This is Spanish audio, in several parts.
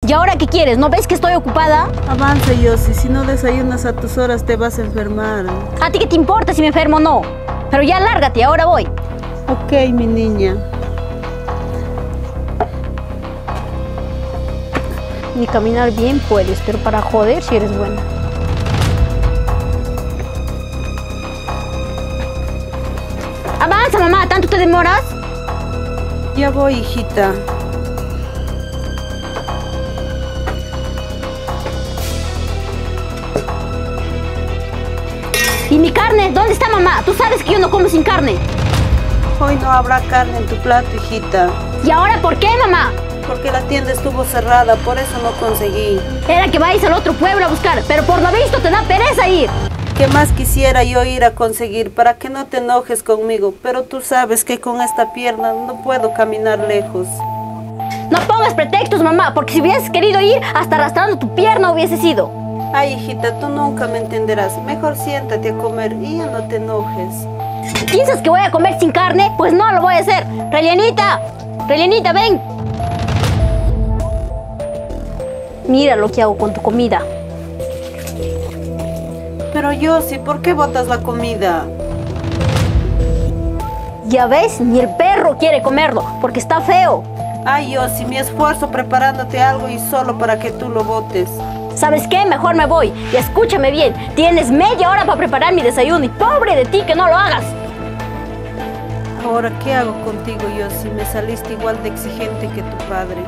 ¿Y ahora qué quieres? ¿No ves que estoy ocupada? Avanza, Yossi, si no desayunas a tus horas te vas a enfermar. ¿A ti qué te importa si me enfermo o no? Pero ya lárgate, ahora voy. Ok, mi niña. Ni caminar bien puedes, pero para joder si eres buena. Avanza, mamá, ¿tanto te demoras? Ya voy, hijita. ¿Y mi carne? ¿Dónde está, mamá? Tú sabes que yo no como sin carne. Hoy no habrá carne en tu plato, hijita. ¿Y ahora por qué, mamá? Porque la tienda estuvo cerrada, por eso no conseguí. Era que vayas al otro pueblo a buscar, pero por lo visto te da pereza ir. ¿Qué más quisiera yo ir a conseguir para que no te enojes conmigo? Pero tú sabes que con esta pierna no puedo caminar lejos. No pongas pretextos, mamá, porque si hubieses querido ir, hasta arrastrando tu pierna hubiese sido. Ay, hijita, tú nunca me entenderás. Mejor siéntate a comer y ya no te enojes. ¿Piensas que voy a comer sin carne? Pues no lo voy a hacer. Rellenita, Rellenita, ven. Mira lo que hago con tu comida. Pero Yossi, ¿por qué botas la comida? Ya ves, ni el perro quiere comerlo, porque está feo. Ay, Yossi, mi esfuerzo preparándote algo y solo para que tú lo botes. ¿Sabes qué? Mejor me voy. Y escúchame bien, tienes media hora para preparar mi desayuno y pobre de ti que no lo hagas. Ahora, ¿qué hago contigo, Yossi? Me saliste igual de exigente que tu padre.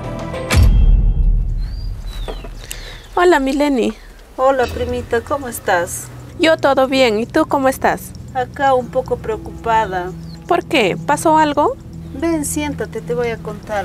Hola, Mileni. Hola, primita, ¿cómo estás? Yo todo bien, ¿y tú cómo estás? Acá un poco preocupada. ¿Por qué? ¿Pasó algo? Ven, siéntate, te voy a contar.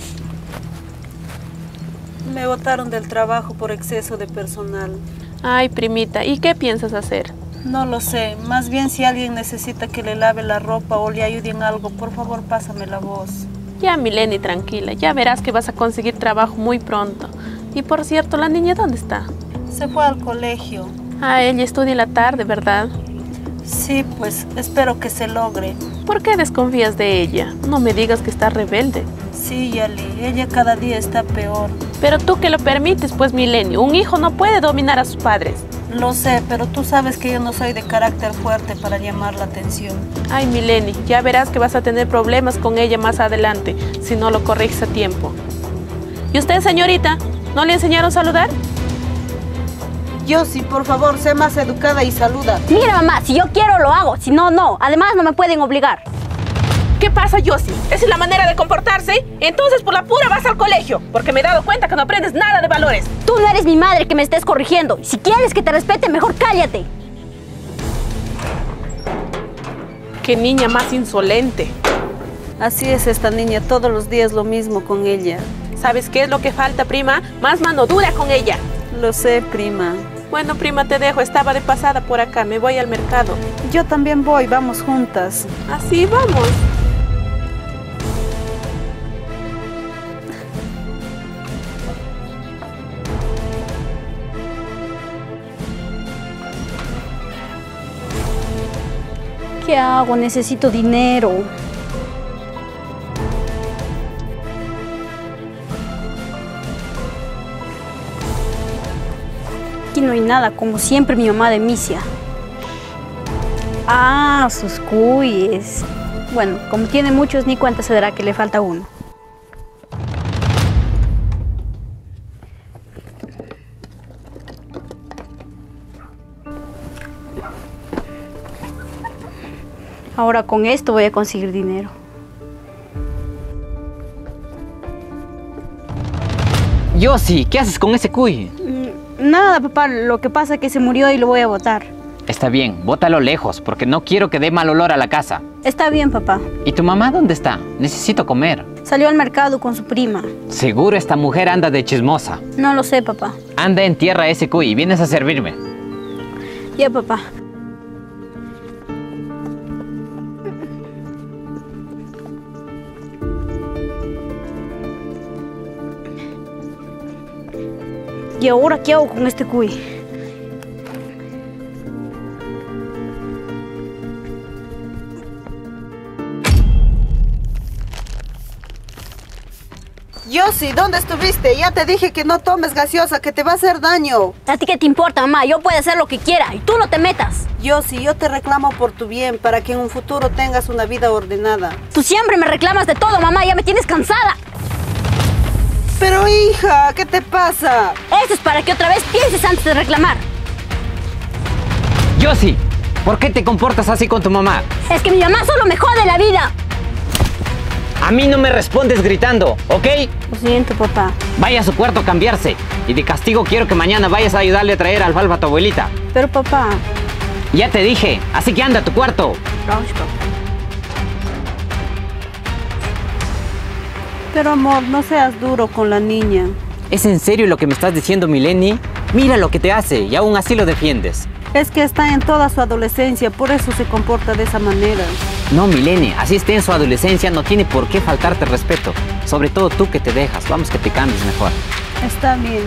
Me botaron del trabajo por exceso de personal. Ay, primita, ¿y qué piensas hacer? No lo sé, más bien si alguien necesita que le lave la ropa o le ayude en algo, por favor pásame la voz. Ya, Mileni, tranquila, ya verás que vas a conseguir trabajo muy pronto. Y por cierto, ¿la niña dónde está? Se fue al colegio. Ah, ella estudia en la tarde, ¿verdad? Sí, pues espero que se logre. ¿Por qué desconfías de ella? No me digas que está rebelde. Sí, Yali, ella cada día está peor. Pero tú que lo permites, pues, Mileni, un hijo no puede dominar a sus padres. Lo sé, pero tú sabes que yo no soy de carácter fuerte para llamar la atención. Ay, Mileni, ya verás que vas a tener problemas con ella más adelante, si no lo corriges a tiempo. ¿Y usted, señorita, no le enseñaron a saludar? Yossi, por favor, sé más educada y saluda. Mira, mamá, si yo quiero lo hago, si no, no. Además, no me pueden obligar. ¿Qué pasa, Yossi? ¿Esa es la manera de comportarse? Entonces, por la pura vas al colegio, porque me he dado cuenta que no aprendes nada de valores. Tú no eres mi madre que me estés corrigiendo. Si quieres que te respete, mejor cállate. ¡Qué niña más insolente! Así es esta niña, todos los días lo mismo con ella. ¿Sabes qué es lo que falta, prima? Más mano dura con ella. Lo sé, prima. Bueno, prima, te dejo. Estaba de pasada por acá. Me voy al mercado. Yo también voy, vamos juntas. Así vamos. ¿Qué hago? Necesito dinero. Aquí no hay nada, como siempre mi mamá de Misia. Ah, sus cuyes. Bueno, como tiene muchos, ni cuenta se dará que le falta uno. Ahora con esto voy a conseguir dinero. Yossi, ¿qué haces con ese cuy? Nada, papá, lo que pasa es que se murió y lo voy a botar. Está bien, bótalo lejos, porque no quiero que dé mal olor a la casa. Está bien, papá. ¿Y tu mamá dónde está? Necesito comer. Salió al mercado con su prima. Seguro esta mujer anda de chismosa. No lo sé, papá. Anda, entierra ese cuy y vienes a servirme. Ya, papá. ¿Y ahora qué hago con este cuy? Yossi, ¿dónde estuviste? Ya te dije que no tomes gaseosa, que te va a hacer daño. ¿A ti qué te importa, mamá? Yo puedo hacer lo que quiera y tú no te metas. Yossi, yo te reclamo por tu bien, para que en un futuro tengas una vida ordenada. Tú siempre me reclamas de todo, mamá. Ya me tienes cansada. Pero hija, ¿qué te pasa? Eso es para que otra vez pienses antes de reclamar. Yossi, ¿por qué te comportas así con tu mamá? Es que mi mamá solo me jode la vida. A mí no me respondes gritando, ¿ok? Lo siento, papá. Vaya a su cuarto a cambiarse. Y de castigo quiero que mañana vayas a ayudarle a traer alfalfa a tu abuelita. Pero, papá... Ya te dije, así que anda a tu cuarto. Pero amor, no seas duro con la niña. ¿Es en serio lo que me estás diciendo, Mileni? Mira lo que te hace y aún así lo defiendes. Es que está en toda su adolescencia, por eso se comporta de esa manera. No, Mileni, así esté en su adolescencia, no tiene por qué faltarte respeto. Sobre todo tú que te dejas. Vamos que te cambies mejor. Está bien.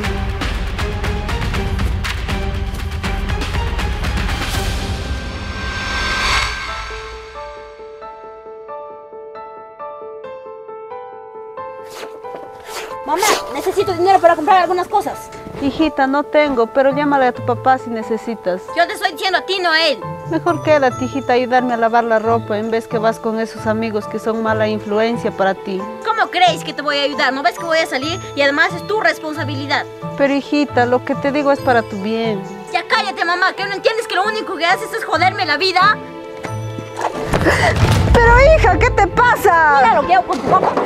Mamá, necesito dinero para comprar algunas cosas. Hijita, no tengo, pero llámale a tu papá si necesitas. Yo te estoy diciendo a ti, no a él. Mejor quédate, hijita, a ayudarme a lavar la ropa en vez que vas con esos amigos que son mala influencia para ti. ¿Cómo crees que te voy a ayudar? ¿No ves que voy a salir? Y además es tu responsabilidad. Pero hijita, lo que te digo es para tu bien. Ya cállate, mamá, que no entiendes que lo único que haces es joderme la vida. Pero hija, ¿qué te pasa? Mira lo que hago con tu papá.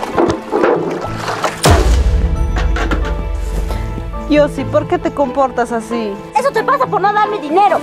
Yossi, ¿por qué te comportas así? Eso te pasa por no darme dinero.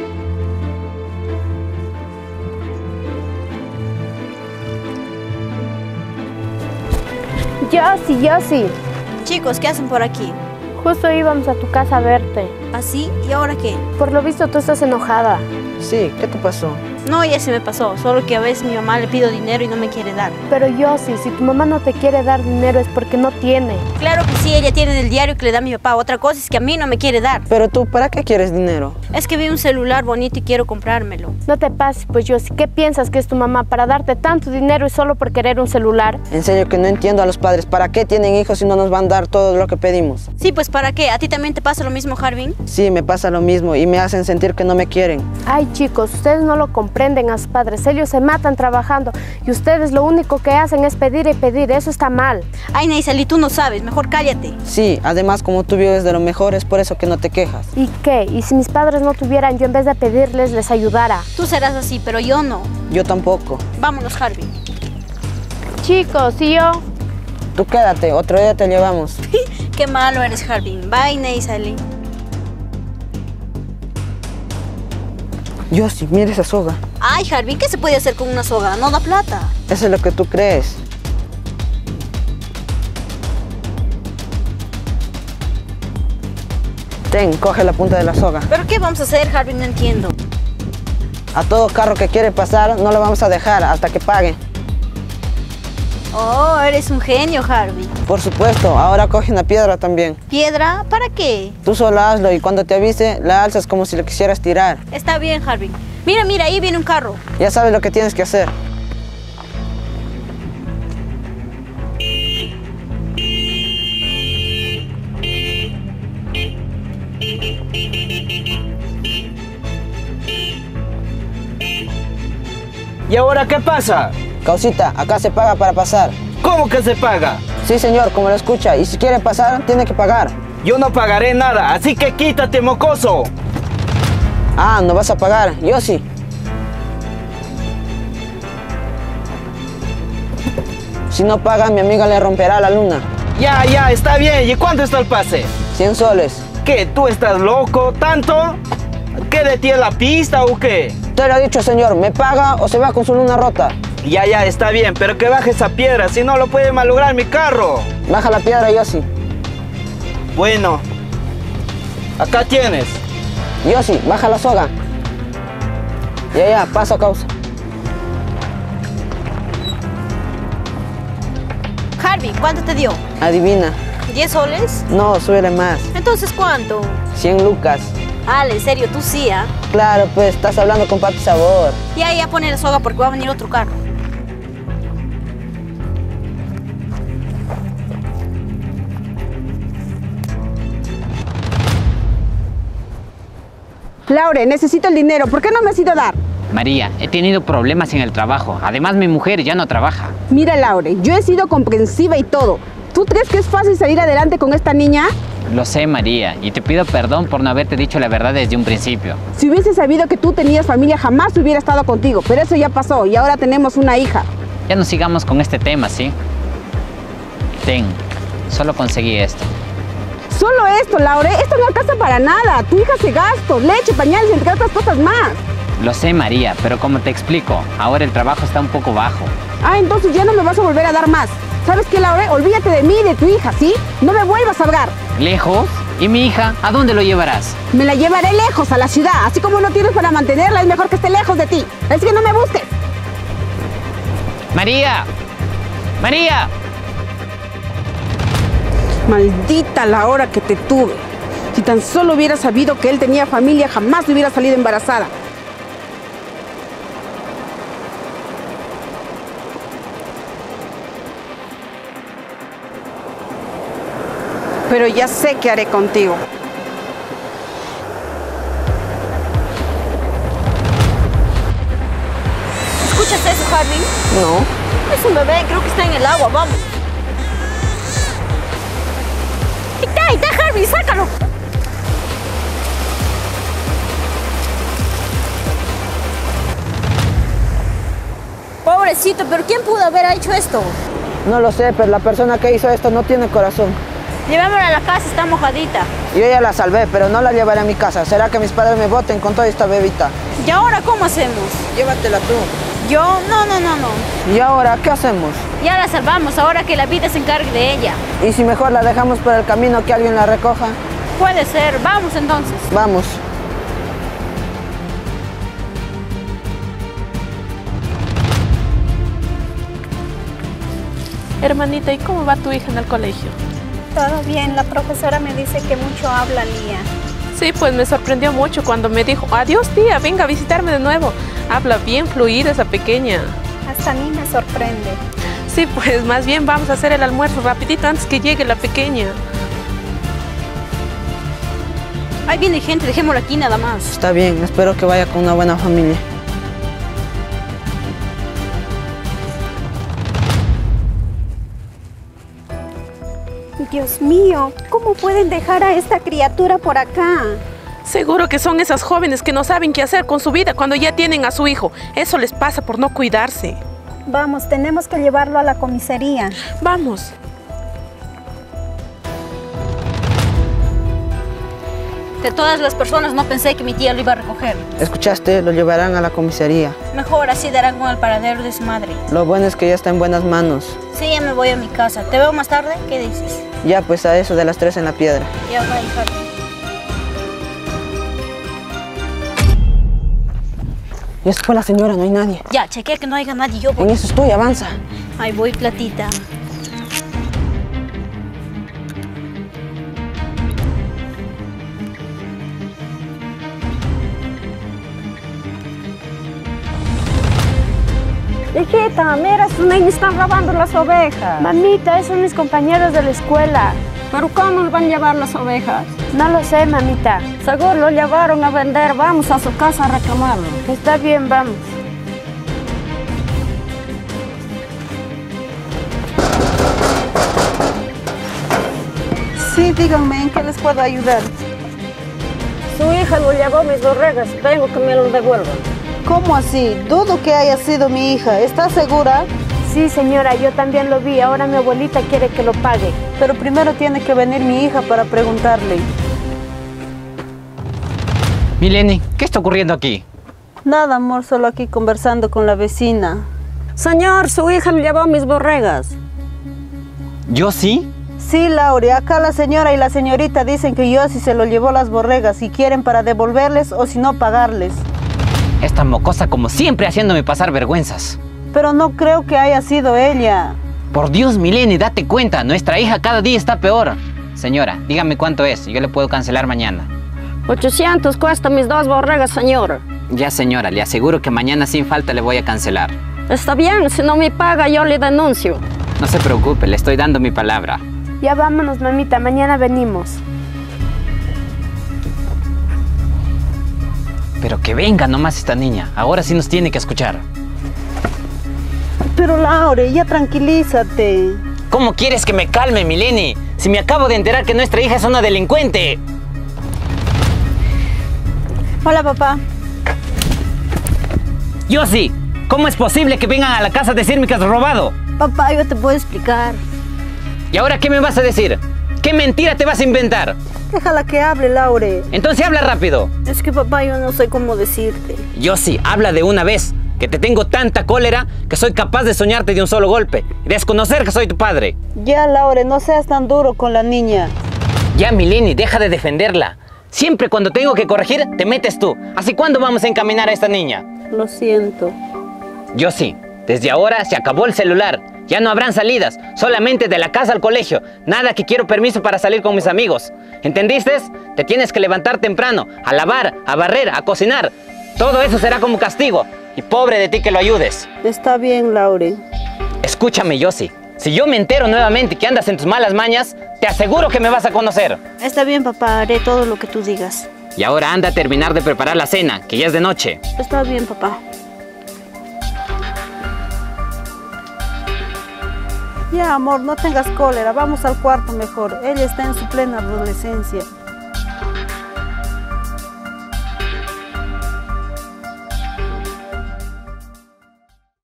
Yossi. Chicos, ¿qué hacen por aquí? Justo íbamos a tu casa a verte. ¿Así? ¿Y ahora qué? Por lo visto tú estás enojada. Sí, ¿qué te pasó? No, ya se me pasó. Solo que a veces mi mamá le pido dinero y no me quiere dar. Pero Yossi, si tu mamá no te quiere dar dinero es porque no tiene. Claro que sí, ella tiene en el diario que le da a mi papá. Otra cosa es que a mí no me quiere dar. Pero tú, ¿para qué quieres dinero? Es que vi un celular bonito y quiero comprármelo. No te pases, pues Yossi, ¿qué piensas que es tu mamá para darte tanto dinero y solo por querer un celular? En serio que no entiendo a los padres. ¿Para qué tienen hijos si no nos van a dar todo lo que pedimos? Sí, pues ¿para qué? ¿A ti también te pasa lo mismo, Harbin? Sí, me pasa lo mismo y me hacen sentir que no me quieren. Ay, chicos, ustedes no lo comprenden a sus padres. Ellos se matan trabajando y ustedes lo único que hacen es pedir y pedir. Eso está mal. Ay, Neisali, tú no sabes. Mejor cállate. Sí, además como tú vives de lo mejor es por eso que no te quejas. ¿Y qué? ¿Y si mis padres no tuvieran, yo en vez de pedirles, les ayudara? Tú serás así, pero yo no. Yo tampoco. Vámonos, Harbin. Chicos, ¿y yo? Tú quédate, otro día te llevamos. Qué malo eres, Harbin. Bye, Neisali. Yossi, mira esa soga. Ay, Harbin, ¿qué se puede hacer con una soga? No da plata. Eso es lo que tú crees. Ten, coge la punta de la soga. ¿Pero qué vamos a hacer, Harbin? No entiendo. A todo carro que quiere pasar no lo vamos a dejar hasta que pague. Oh, eres un genio, Harbin. Por supuesto, ahora coge una piedra también. ¿Piedra? ¿Para qué? Tú solo hazlo y cuando te avise, la alzas como si lo quisieras tirar. Está bien, Harbin. Mira, mira, ahí viene un carro. Ya sabes lo que tienes que hacer. ¿Y ahora qué pasa? Causita, acá se paga para pasar. ¿Cómo que se paga? Sí, señor, como lo escucha. Y si quiere pasar, tiene que pagar. Yo no pagaré nada, así que quítate, mocoso. Ah, ¿no vas a pagar? Yo sí. Si no paga, mi amiga le romperá la luna. Ya, está bien. ¿Y cuánto está el pase? 100 soles. ¿Qué? ¿Tú estás loco? ¿Tanto? ¿Qué de ti es la pista o qué? Te lo he dicho, señor. ¿Me paga o se va con su luna rota? Ya, está bien, pero que baje esa piedra, si no lo puede malograr mi carro. Baja la piedra, Yossi. Bueno, acá tienes. Yossi, baja la soga. Ya, paso, causa. Harbin, ¿cuánto te dio? Adivina. ¿10 soles? No, súbele más. Entonces, ¿cuánto? 100 lucas. Ale, en serio, tú sí, ¿ah? Claro, pues, estás hablando con Papi Sabor. Ya pone la soga porque va a venir otro carro. Laure, necesito el dinero. ¿Por qué no me has ido a dar? María, he tenido problemas en el trabajo. Además, mi mujer ya no trabaja. Mira, Laure, yo he sido comprensiva y todo. ¿Tú crees que es fácil salir adelante con esta niña? Lo sé, María, y te pido perdón por no haberte dicho la verdad desde un principio. Si hubiese sabido que tú tenías familia, jamás hubiera estado contigo. Pero eso ya pasó y ahora tenemos una hija. Ya no sigamos con este tema, ¿sí? Ten, solo conseguí esto. Solo esto, Laure, esto no alcanza para nada. Tu hija hace gastos, leche, pañales, entre otras cosas más. Lo sé, María, pero como te explico, ahora el trabajo está un poco bajo. Ah, entonces ya no me vas a volver a dar más. ¿Sabes qué, Laure? Olvídate de mí y de tu hija, ¿sí? No me vuelvas a hablar. ¿Lejos? ¿Y mi hija? ¿A dónde lo llevarás? Me la llevaré lejos, a la ciudad. Así como no tienes para mantenerla, es mejor que esté lejos de ti. Así que no me busques. ¡María! ¡María! Maldita la hora que te tuve. Si tan solo hubiera sabido que él tenía familia, jamás hubiera salido embarazada. Pero ya sé qué haré contigo. ¿Escuchas eso, Harvey? No. Es un bebé, creo que está en el agua, vamos. ¡Ahí está, Harvey! ¡Sácalo! Pobrecito, ¿pero quién pudo haber hecho esto? No lo sé, pero la persona que hizo esto no tiene corazón. Llevémosla a la casa, está mojadita. Yo ya la salvé, pero no la llevaré a mi casa. ¿Será que mis padres me voten con toda esta bebita? ¿Y ahora cómo hacemos? Llévatela tú. ¿Yo? No. ¿Y ahora qué hacemos? Ya la salvamos, ahora que la vida se encargue de ella. ¿Y si mejor la dejamos por el camino que alguien la recoja? Puede ser, vamos entonces. Vamos. Hermanita, ¿y cómo va tu hija en el colegio? Todo bien, la profesora me dice que mucho habla, Lía. Sí, pues me sorprendió mucho cuando me dijo, adiós tía, venga a visitarme de nuevo. Habla bien fluida esa pequeña. Hasta a mí me sorprende. Sí, pues más bien vamos a hacer el almuerzo rapidito antes que llegue la pequeña. Ahí viene gente, dejémosla aquí nada más. Está bien, espero que vaya con una buena familia. Dios mío, ¿cómo pueden dejar a esta criatura por acá? Seguro que son esas jóvenes que no saben qué hacer con su vida cuando ya tienen a su hijo. Eso les pasa por no cuidarse. Vamos, tenemos que llevarlo a la comisaría. Vamos. De todas las personas no pensé que mi tía lo iba a recoger. ¿Escuchaste? Lo llevarán a la comisaría. Mejor así darán con el paradero de su madre. Lo bueno es que ya está en buenas manos. Sí, ya me voy a mi casa. ¿Te veo más tarde? ¿Qué dices? Ya, pues a eso de las 3 en la piedra. Ya va, hija. Ya se fue la señora, no hay nadie. Ya, chequea que no haya nadie. Yo voy. En eso estoy, avanza. Ahí voy, platita. Hijita, mira, estos niños están robando las ovejas. Mamita, esos son mis compañeros de la escuela. ¿Pero cómo nos van a llevar las ovejas? No lo sé, mamita. Seguro lo llevaron a vender. Vamos a su casa a reclamarlo. Está bien, vamos. Sí, díganme, ¿en qué les puedo ayudar? Su hija lo llevó mis borregas. Tengo que me lo devuelvan. ¿Cómo así? Dudo que haya sido mi hija. ¿Estás segura? Sí, señora, yo también lo vi. Ahora mi abuelita quiere que lo pague. Pero primero tiene que venir mi hija para preguntarle. Milene, ¿qué está ocurriendo aquí? Nada, amor, solo aquí conversando con la vecina. Señor, su hija le llevó mis borregas. ¿Yo sí? Sí, Laure, acá la señora y la señorita dicen que yo sí se lo llevó las borregas, si quieren para devolverles o si no pagarles. Esta mocosa como siempre haciéndome pasar vergüenzas. Pero no creo que haya sido ella. Por Dios, Milene, date cuenta, nuestra hija cada día está peor. Señora, dígame cuánto es, yo le puedo cancelar mañana. 800 cuesta mis 2 borregas, señora. Ya, señora, le aseguro que mañana sin falta le voy a cancelar. Está bien, si no me paga yo le denuncio. No se preocupe, le estoy dando mi palabra. Ya vámonos, mamita, mañana venimos. Pero que venga nomás esta niña. Ahora sí nos tiene que escuchar. Pero Laure, ya tranquilízate. ¿Cómo quieres que me calme, Mileni? Si me acabo de enterar que nuestra hija es una delincuente. Hola, papá. Yossi, ¿cómo es posible que vengan a la casa a decirme que has robado? Papá, yo te puedo explicar. ¿Y ahora qué me vas a decir? ¿Qué mentira te vas a inventar? Déjala que hable, Laure. Entonces habla rápido. Es que papá, yo no sé cómo decirte. Yossi, habla de una vez. Que te tengo tanta cólera que soy capaz de soñarte de un solo golpe y desconocer que soy tu padre. Ya, Laure, no seas tan duro con la niña. Ya, Mileni, deja de defenderla. Siempre cuando tengo que corregir, te metes tú. ¿Así cuándo vamos a encaminar a esta niña? Lo siento. Yossi, desde ahora se acabó el celular. Ya no habrán salidas, solamente de la casa al colegio. Nada que quiero permiso para salir con mis amigos. ¿Entendiste? Te tienes que levantar temprano, a lavar, a barrer, a cocinar. Todo eso será como castigo. Y pobre de ti que lo ayudes. Está bien, Laure. Escúchame, Yossi. Si yo me entero nuevamente que andas en tus malas mañas, te aseguro que me vas a conocer. Está bien, papá, haré todo lo que tú digas. Y ahora anda a terminar de preparar la cena, que ya es de noche. Está bien, papá. Ya, amor, no tengas cólera. Vamos al cuarto mejor. Ella está en su plena adolescencia.